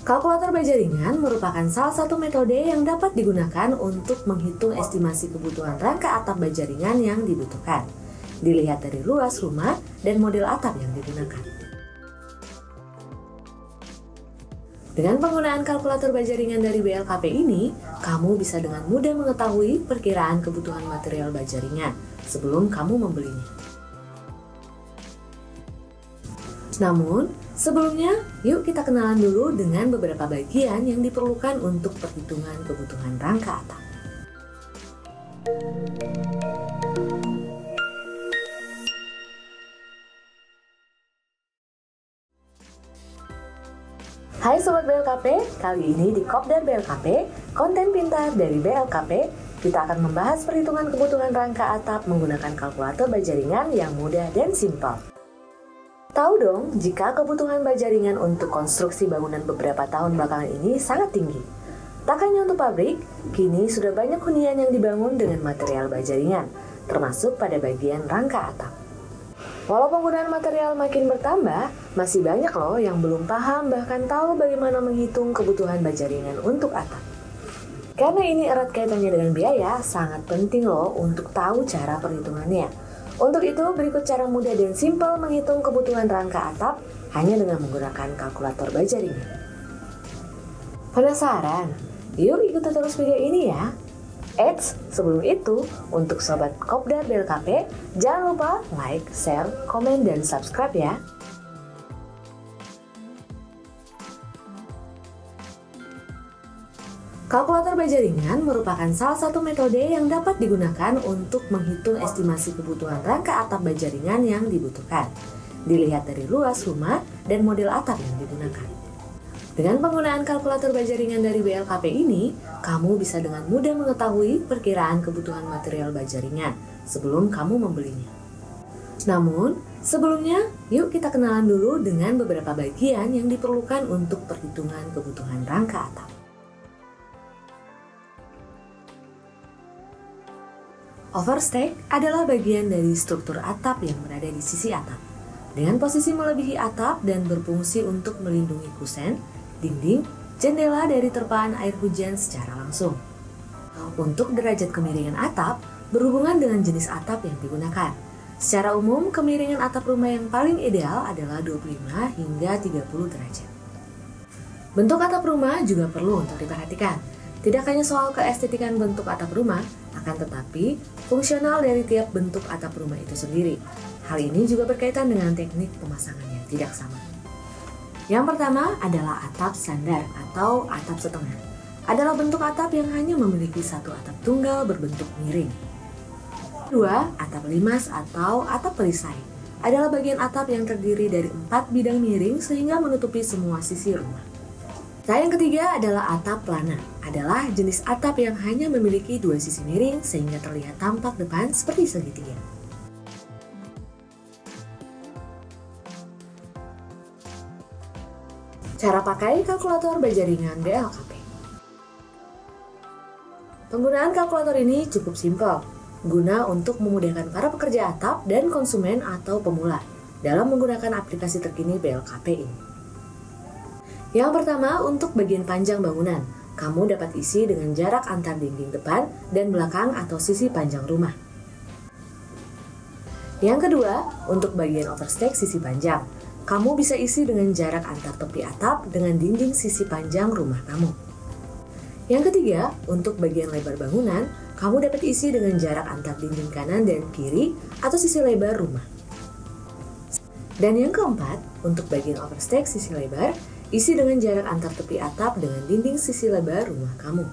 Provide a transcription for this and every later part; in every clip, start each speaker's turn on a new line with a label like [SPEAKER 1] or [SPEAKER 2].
[SPEAKER 1] Kalkulator baja ringan merupakan salah satu metode yang dapat digunakan untuk menghitung estimasi kebutuhan rangka atap baja ringan yang dibutuhkan. Dilihat dari luas rumah dan model atap yang digunakan. Dengan penggunaan kalkulator baja ringan dari BLKP ini, kamu bisa dengan mudah mengetahui perkiraan kebutuhan material baja ringan sebelum kamu membelinya. Namun, sebelumnya, yuk kita kenalan dulu dengan beberapa bagian yang diperlukan untuk perhitungan kebutuhan rangka atap. Hai Sobat BLKP, kali ini di Kopdar BLKP, konten pintar dari BLKP, kita akan membahas perhitungan kebutuhan rangka atap menggunakan kalkulator baja ringan yang mudah dan simpel. Tahu dong, jika kebutuhan baja ringan untuk konstruksi bangunan beberapa tahun belakangan ini sangat tinggi. Tak hanya untuk pabrik, kini sudah banyak hunian yang dibangun dengan material baja ringan, termasuk pada bagian rangka atap. Walau penggunaan material makin bertambah, masih banyak loh yang belum paham bahkan tahu bagaimana menghitung kebutuhan baja ringan untuk atap. Karena ini erat kaitannya dengan biaya, sangat penting loh untuk tahu cara perhitungannya. Untuk itu, berikut cara mudah dan simpel menghitung kebutuhan rangka atap hanya dengan menggunakan kalkulator baja ringan. Penasaran? Yuk ikuti terus video ini ya! Eits, sebelum itu, untuk Sobat Kopdar BLKP, jangan lupa like, share, komen, dan subscribe ya! Kalkulator baja ringan merupakan salah satu metode yang dapat digunakan untuk menghitung estimasi kebutuhan rangka atap baja ringan yang dibutuhkan. Dilihat dari luas rumah dan model atap yang digunakan. Dengan penggunaan kalkulator baja ringan dari BLKP ini, kamu bisa dengan mudah mengetahui perkiraan kebutuhan material baja ringan sebelum kamu membelinya. Namun, sebelumnya, yuk kita kenalan dulu dengan beberapa bagian yang diperlukan untuk perhitungan kebutuhan rangka atap. Overstack adalah bagian dari struktur atap yang berada di sisi atap, dengan posisi melebihi atap dan berfungsi untuk melindungi kusen, dinding, jendela dari terpaan air hujan secara langsung. Untuk derajat kemiringan atap, berhubungan dengan jenis atap yang digunakan. Secara umum, kemiringan atap rumah yang paling ideal adalah 25 hingga 30 derajat. Bentuk atap rumah juga perlu untuk diperhatikan. Tidak hanya soal keestetikan bentuk atap rumah, akan tetapi fungsional dari tiap bentuk atap rumah itu sendiri. Hal ini juga berkaitan dengan teknik pemasangan yang tidak sama. Yang pertama adalah atap standar atau atap setengah. Adalah bentuk atap yang hanya memiliki satu atap tunggal berbentuk miring. Kedua, atap limas atau atap perisai. Adalah bagian atap yang terdiri dari 4 bidang miring sehingga menutupi semua sisi rumah. Yang ketiga adalah atap plana. Adalah jenis atap yang hanya memiliki 2 sisi miring sehingga terlihat tampak depan seperti segitiga. Cara pakai kalkulator baja ringan BLKP. Penggunaan kalkulator ini cukup simpel, guna untuk memudahkan para pekerja atap dan konsumen atau pemula dalam menggunakan aplikasi terkini BLKP ini. Yang pertama, untuk bagian panjang bangunan, kamu dapat isi dengan jarak antar dinding depan dan belakang atau sisi panjang rumah. Yang kedua, untuk bagian overstack sisi panjang, kamu bisa isi dengan jarak antar tepi atap dengan dinding sisi panjang rumah kamu. Yang ketiga, untuk bagian lebar bangunan, kamu dapat isi dengan jarak antar dinding kanan dan kiri atau sisi lebar rumah. Dan yang keempat, untuk bagian overstack sisi lebar, isi dengan jarak antar tepi atap dengan dinding sisi lebar rumah kamu.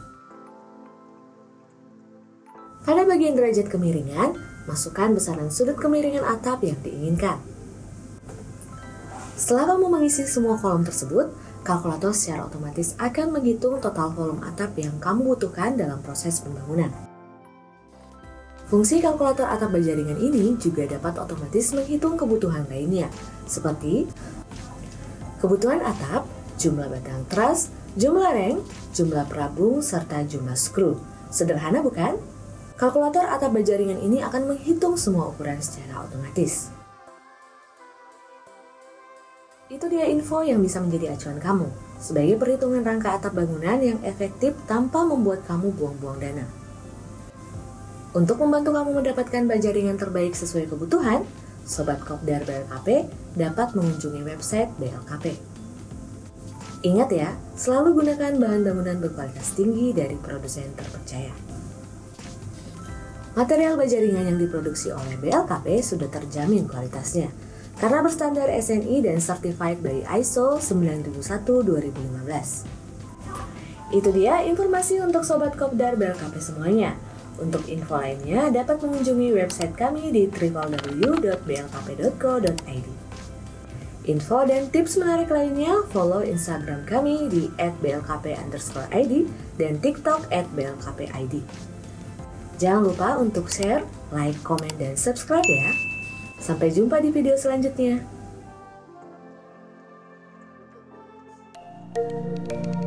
[SPEAKER 1] Pada bagian derajat kemiringan, masukkan besaran sudut kemiringan atap yang diinginkan. Setelah kamu mengisi semua kolom tersebut, kalkulator secara otomatis akan menghitung total volume atap yang kamu butuhkan dalam proses pembangunan. Fungsi kalkulator atap baja ringan ini juga dapat otomatis menghitung kebutuhan lainnya, seperti kebutuhan atap, jumlah batang truss, jumlah reng, jumlah perabung, serta jumlah skru. Sederhana bukan? Kalkulator atap baja ringan ini akan menghitung semua ukuran secara otomatis. Itu dia info yang bisa menjadi acuan kamu sebagai perhitungan rangka atap bangunan yang efektif tanpa membuat kamu buang-buang dana. Untuk membantu kamu mendapatkan bajaringan terbaik sesuai kebutuhan, Sobat Kopdar BLKP dapat mengunjungi website BLKP. Ingat ya, selalu gunakan bahan bangunan berkualitas tinggi dari produsen terpercaya. Material bajaringan yang diproduksi oleh BLKP sudah terjamin kualitasnya karena berstandar SNI dan certified by ISO 9001:2015. Itu dia informasi untuk Sobat Kopdar BLKP semuanya. Untuk info lainnya dapat mengunjungi website kami di www.blkp.co.id. Info dan tips menarik lainnya follow Instagram kami di @blkp_id dan TikTok @blkpid. Jangan lupa untuk share, like, komen, dan subscribe ya. Sampai jumpa di video selanjutnya.